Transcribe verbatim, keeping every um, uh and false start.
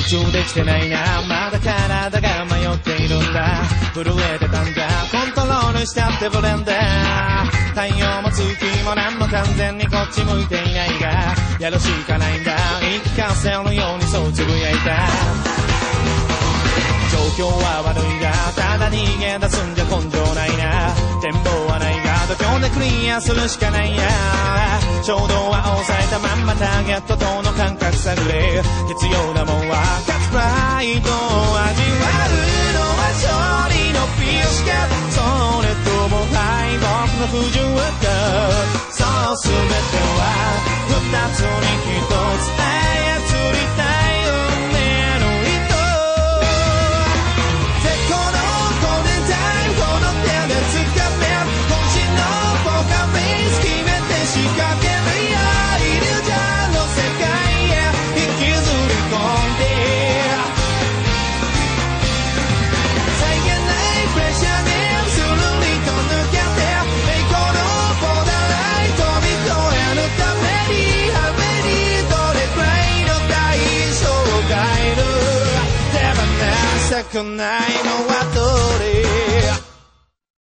中できてないな、まだ体が迷っているんだ。震えてたんだ、コントロールしたってブレンダー。太陽も月も何も完全にこっち向いていないが、やるしかないんだ、言い聞かせるようにそうつぶやいた。状況は悪いがただ逃げ出すんじゃ根性ないな。展望はないが度胸でクリアするしかないや。衝動は抑えたまんまターゲットとの感覚探れ。必要なもんは勝つプライドを味わうのは勝利の美しか、それとも敗北の不純か。そう全ては二つに一つ操りたい運命の糸。絶好のゴールデンタイムこの手で掴め、渾身のポーカーフェイス決めて仕掛けるよ。イリュージョンの世界へ引きずり込んで、際限ないプレッシャーにスルリと抜けて、栄光のボーダーライン飛び越えるために、雨にどれくらいの代償を変える。手放したくないのはどれ。